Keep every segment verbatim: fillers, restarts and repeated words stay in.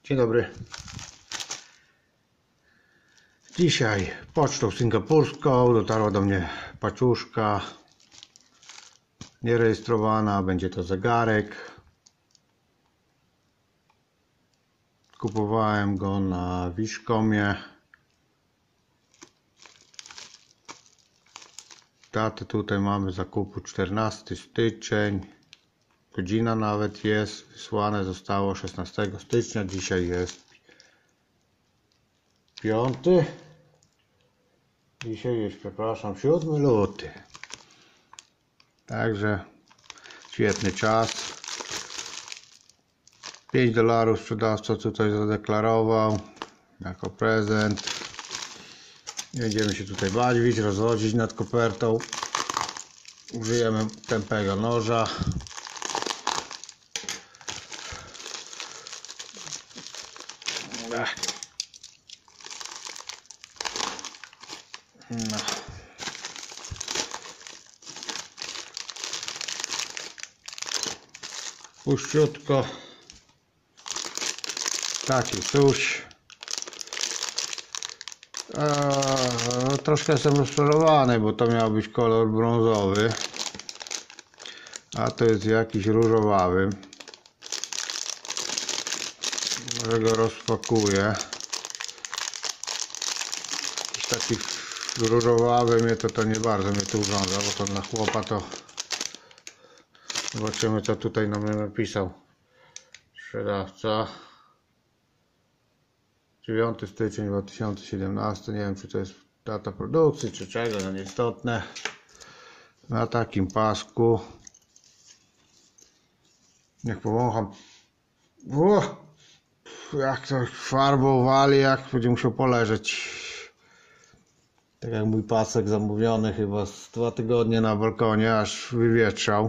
Dzień dobry. Dzisiaj pocztą singapurską dotarła do mnie paczuszka nierejestrowana. Będzie to zegarek. Kupowałem go na Wiszkomie. Datę tutaj mamy zakupu czternasty styczeń. Godzina nawet jest, wysłane zostało szesnastego stycznia, dzisiaj jest piąty. Dzisiaj jest, przepraszam, siódmy luty. Także świetny czas. pięć dolarów sprzedawca tutaj zadeklarował jako prezent. Nie będziemy się tutaj bawić, rozwodzić nad kopertą. Użyjemy tępego noża. No. Puściutko. Taki coś. Eee, troszkę jestem rozczarowany, bo to miał być kolor brązowy, a to jest jakiś różowawy. Może go rozpakuję. Jakiś taki różowawy mnie to, to nie bardzo mnie to urządza, bo to na chłopa to zobaczymy, co tutaj nam napisał sprzedawca. dziewiąty styczeń dwa tysiące siedemnasty. Nie wiem, czy to jest data produkcji, czy czego, no nieistotne. Na takim pasku. Niech powącham. O! Jak to farbą wali, jak będzie musiał poleżeć. Tak jak mój pasek zamówiony chyba z dwa tygodnie na balkonie, aż wywietrzał.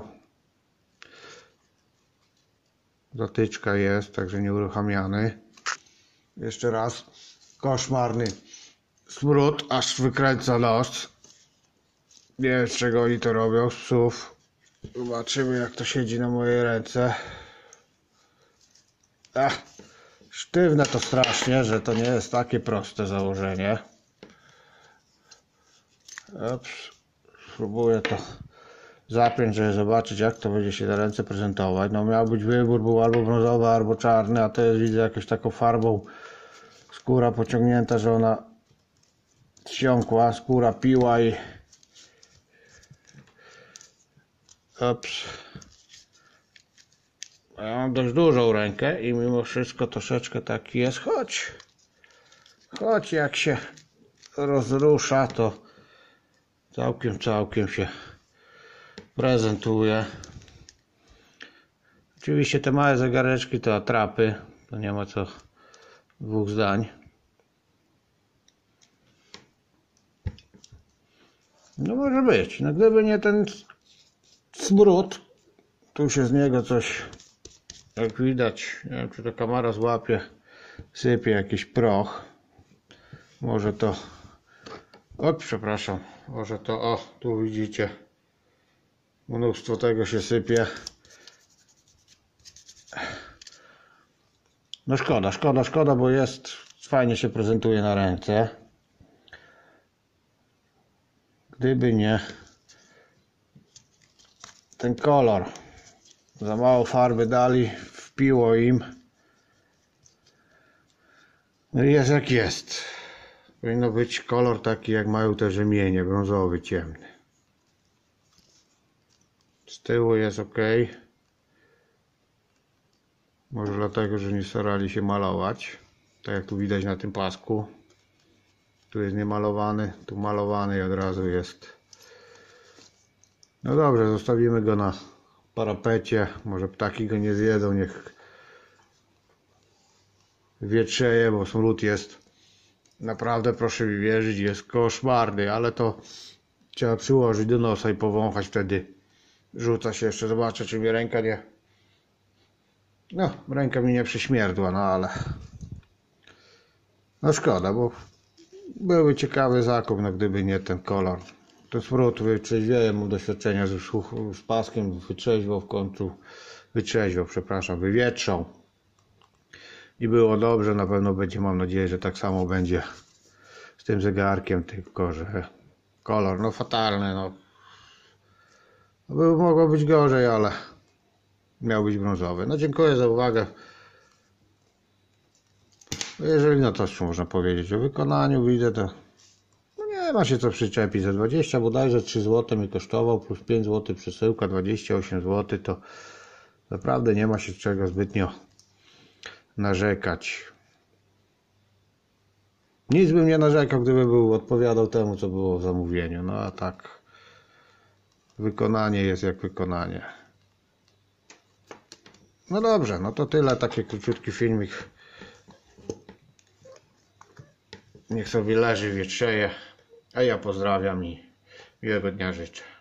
Zatyczka jest, także nieuruchamiany. Jeszcze raz. Koszmarny smród, aż wykręca nos. Nie wiem, z czego oni to robią, z psów. Zobaczymy, jak to siedzi na mojej ręce. Ach, sztywne to strasznie, że to nie jest takie proste założenie. Ups. Spróbuję to zapiąć, żeby zobaczyć, jak to będzie się na ręce prezentować. No miał być wybór, był albo brązowy, albo czarny, a to jest, widzę, jakąś taką farbą skóra pociągnięta, że ona wsiąkła, skóra piła i ups. Ja mam dość dużą rękę i mimo wszystko troszeczkę taki jest, choć choć jak się rozrusza, to całkiem, całkiem się prezentuje. Oczywiście te małe zegareczki to atrapy, to nie ma co dwóch zdań. No może być, no gdyby nie ten smród, tu się z niego coś, jak widać, nie wiem, czy to kamera złapie, sypie jakiś proch. Może to, o przepraszam, może to, o tu widzicie, mnóstwo tego się sypie. No szkoda, szkoda, szkoda, bo jest, fajnie się prezentuje na ręce. Gdyby nie ten kolor, za mało farby dali, wpiło im. No i jest jak jest. Powinno być kolor taki, jak mają te rzemienie, brązowy, ciemny. Z tyłu jest ok. Może dlatego, że nie starali się malować. Tak jak tu widać na tym pasku. Tu jest niemalowany, tu malowany i od razu jest. No dobrze, zostawimy go na parapecie. Może ptaki go nie zjedzą, niech wietrzeje, bo smród jest naprawdę, proszę mi wierzyć, jest koszmarny, ale to trzeba przyłożyć do nosa i powąchać, wtedy rzuca się. Jeszcze zobaczę, czy mi ręka nie... No, ręka mi nie prześmierdła, no ale... No szkoda, bo byłby ciekawy zakup, no gdyby nie ten kolor. To smród wytrzeźwieje, mu doświadczenia z, z paskiem, wytrzeźwał w końcu, wytrzeźwał, przepraszam, wywietrzał. i było dobrze. Na pewno będzie, mam nadzieję, że tak samo będzie z tym zegarkiem, tylko że kolor no fatalny, no by mogło być gorzej, ale miał być brązowy. No dziękuję za uwagę. Jeżeli no to jeszcze można powiedzieć o wykonaniu, widzę, to no nie ma się co przyczepić. Za dwadzieścia bodajże trzy złote mi kosztował, plus pięć złotych przesyłka, dwadzieścia osiem złotych, to naprawdę nie ma się czego zbytnio narzekać. Nic bym nie narzekał, gdyby był odpowiadał temu, co było w zamówieniu. No a tak wykonanie jest jak wykonanie. No dobrze, no to tyle, taki króciutki filmik. Niech sobie leży, wietrzeje. A ja pozdrawiam i miłego dnia życzę.